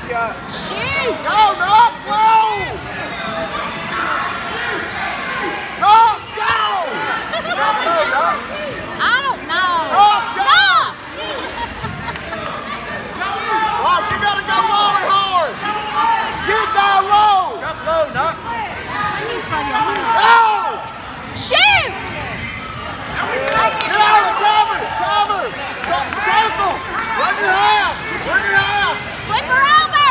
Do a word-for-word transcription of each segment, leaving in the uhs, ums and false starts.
shot. Shoot! Go, Knox, slow! Knox, go! Drop low, Knox. I don't know. Knox, go! Knox! Knox, you gotta go low and hard. Get down low. Drop low, Knox. Go! Shoot! Get out of cover, cover. Circle. Run your half. Run your half. Flip her over!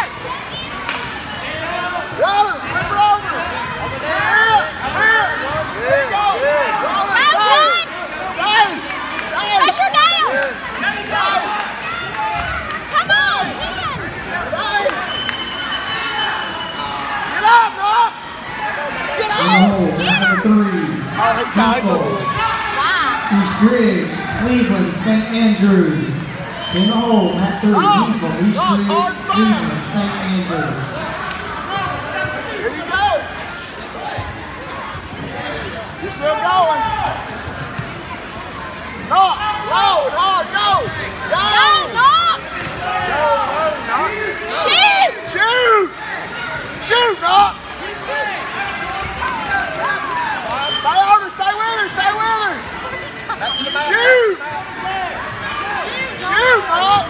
Roll it. Flip her over. Here, here. Here you go. Roll it. How's Stay. Stay. Stay. Pressure down! Stay. Come on, man! Stay. Get up, Knox. Get up. Oh, number three. Oh, he tied with us. Wow. East Ridge, Cleveland, Saint Andrews. In the hole, Matt thirty, Oh, from East oh, Ridge, hard fire. Cleveland, Saint Andrews. Here you go. You're still going. Knox, low and hard, go. Go. Go, Knox! Go low, Knox. Shoot! Shoot. Shoot, Knox. Stay on her, stay with her, stay with her. Back to the back. Shoot. Shoot, Knox.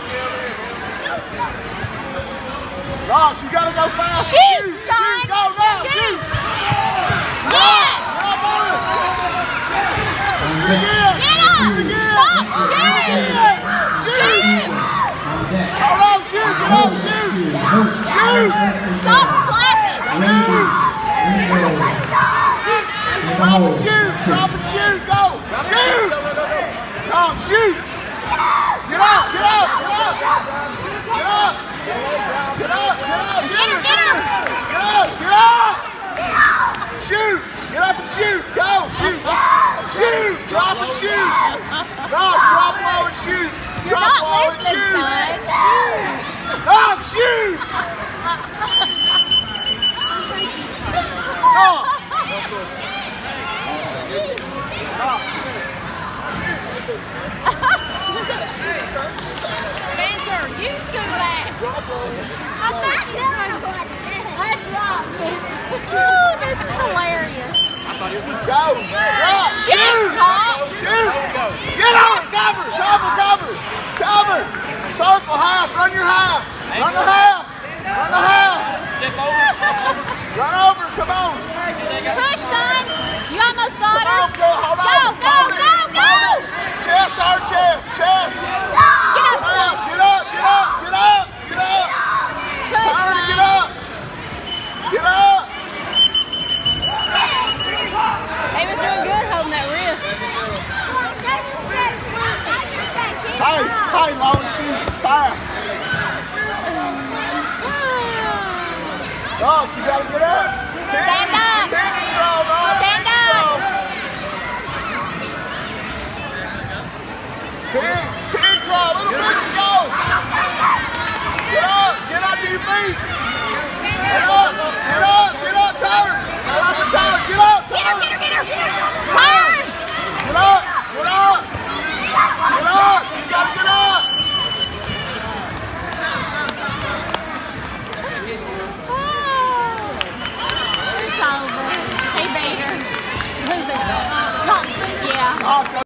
Knox, you gotta go fast. Shoot, son. Shoot, go now, Shoot. shoot. Yes! Up on her. Shoot again. Get up! Shoot again. Knox, shoot! Shoot! On deck. Hold on, shoot, get up, shoot. Shoot. Stop slapping! Shoot! Drop and shoot, drop and shoot, go. Shoot. No, shoot. Get up, get up, get up. Get up. Get up, get up, get her, get her. Get up, get up. Shoot. Get up and shoot. Go, shoot. Shoot. Drop and shoot. Knox, drop low and shoot. You're Drop not low and listening, shoot. son. Knox, shoot. Knox. Spencer, you scoot back. I'm not killing one. I dropped it. Oh, that's hilarious. Go. Drop. Shoot, Knox. Shoot. Get on it. Cover. Cover. Cover. Cover. Circle half. Run your half. Run the half. Run the half. Step over. Step over. Run over. Come on. Push, son. You almost got Come on. her. Go. Hold on. Go, go, Hold it. go, go. Hold it. Chest to our chest. Chest. Get Get up, up. Get up. Get up. Get up. Get up. push, Turn it. Get son. up. Get up. He was doing good holding that wrist. Hey. Hey. Low and shoot. Fast. Dogs, you gotta get up. Stand up. Piggy crawl, dog. Stand Piggy up. crawl. Pig, pig crawl. Little piggy, go. Get up. Get up to your feet. Get up. Get up. Get up. Turn. Get up and turn. Get up. Get her, Turn. get her, get her, get her. Turn. Get up. Get up. Get up. You gotta get up. Oh, it's over. He beat her. Who beat her? Knox beat, yeah. Knox,